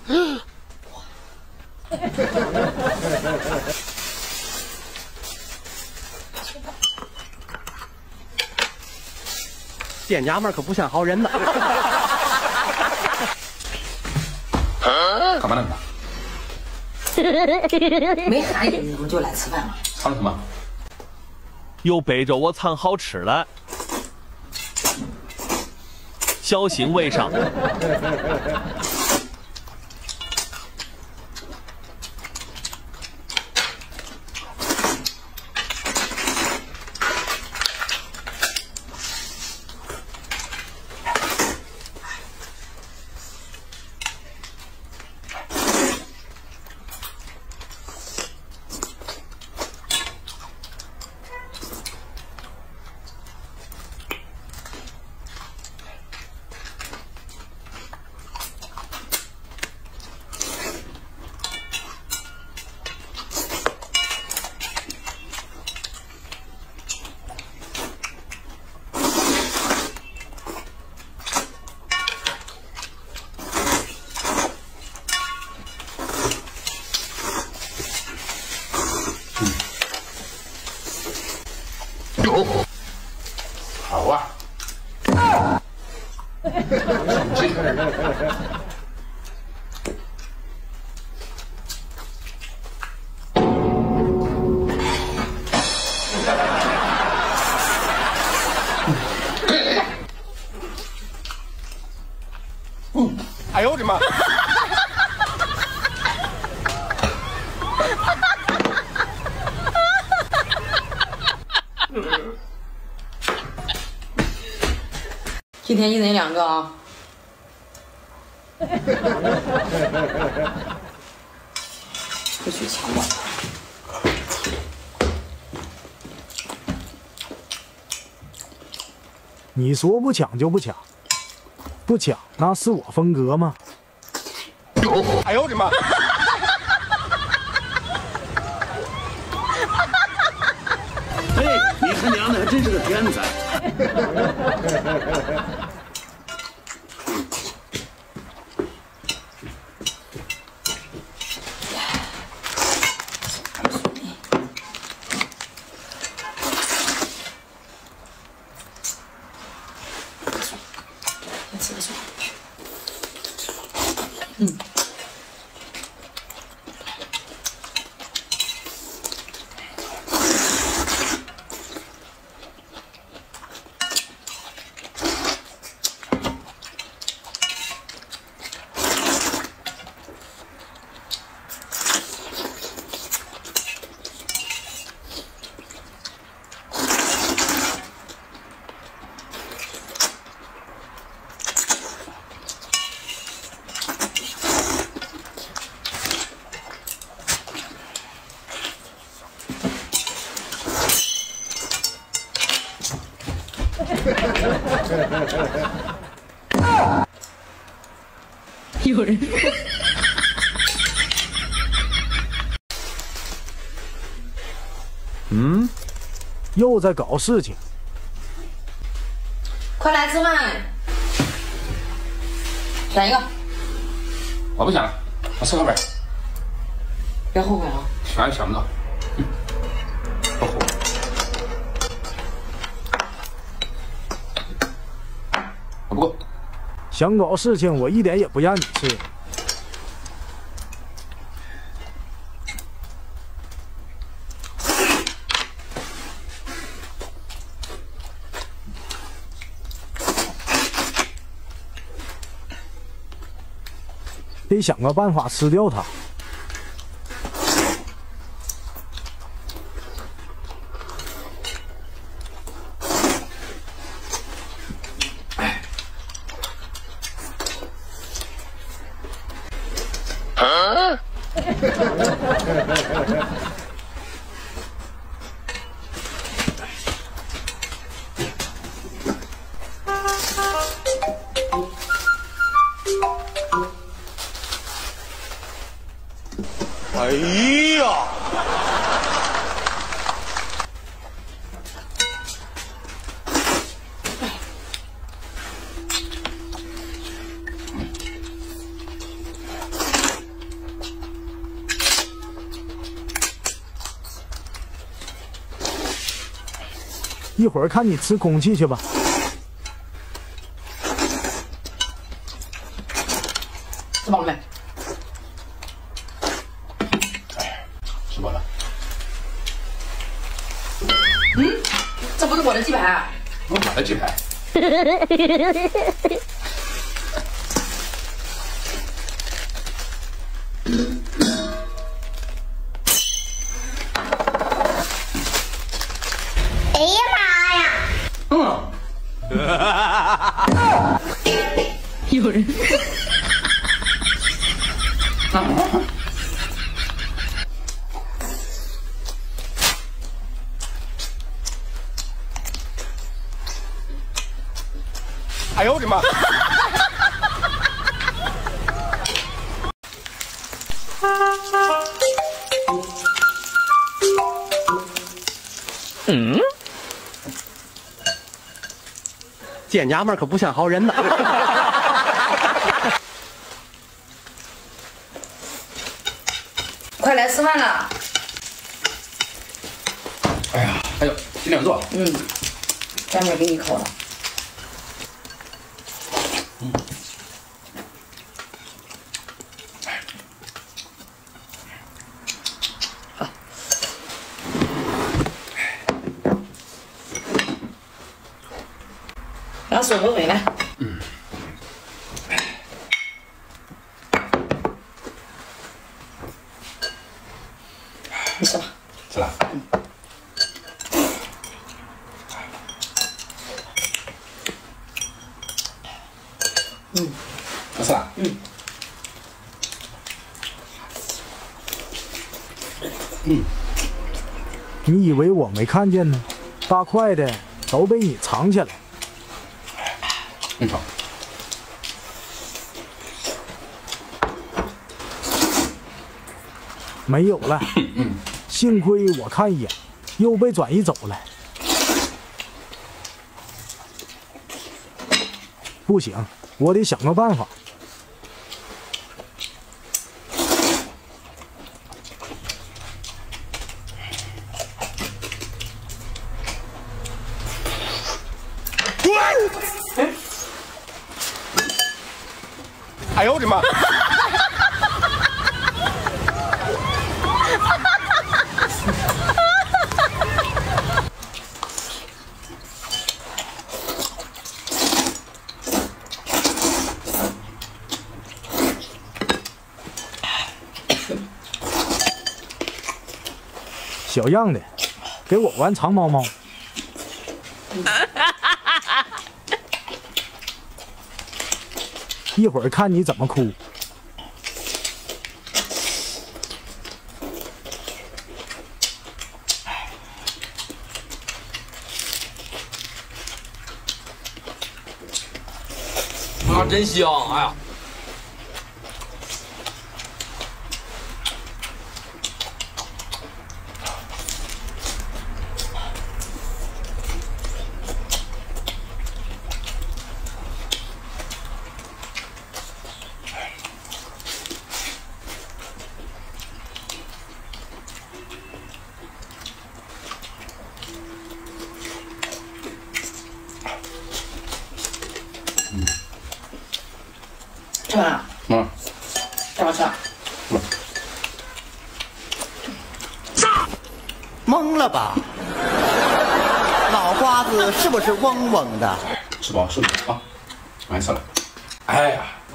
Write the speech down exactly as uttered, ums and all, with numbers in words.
店家们可不像好人呢。 干嘛呢？ 没喊你，你不就来吃饭吗？ 藏什么？ 又背着我藏好吃来，小心为上。 好啊！嗯，哎呦我的妈！ 今天一人两个啊！不许抢我！ 你说不抢就不抢，不抢那是我风格吗？ 哎呦我的妈！ 嘿，你他娘的还真是个天才！ 嗯。 有人说， 嗯，又在搞事情。 快来吃饭，选一个。 我不想了，我吃后边。 别后悔啊！ 选也选不到，嗯，不后悔。我不过。 想搞事情，我一点也不让你吃。得想个办法吃掉它。 哎呀！ 一会儿看你吃空气去吧。 吃饱了没？ 吃饱了。 嗯，这不是我的鸡排。 我买的鸡排。 哎呀妈呀！ 嗯。 有人。 哎呦我的妈！ 嗯，见娘们可不像好人呐。 快来吃饭了。 哎呀，哎呦，尽量做。 嗯，下面给你一口了。 嗯。 好。让水回回来。 嗯。 你吃吧。 吃了。 嗯。嗯。 我吃了。 嗯。 嗯。 你以为我没看见呢？大块的都被你藏起来。 你瞅。 没有了。 嗯。 幸亏我看一眼，又被转移走了。不行，我得想个办法。 哎呦我的妈！ 小样的，给我玩藏猫猫。一会儿看你怎么哭。 啊，真香！哎呀。 吃完了。 嗯。 干嘛吃？ 嗯。 懵了吧？脑瓜子是不是嗡嗡的？ 吃饱睡吧啊，完事了。哎呀，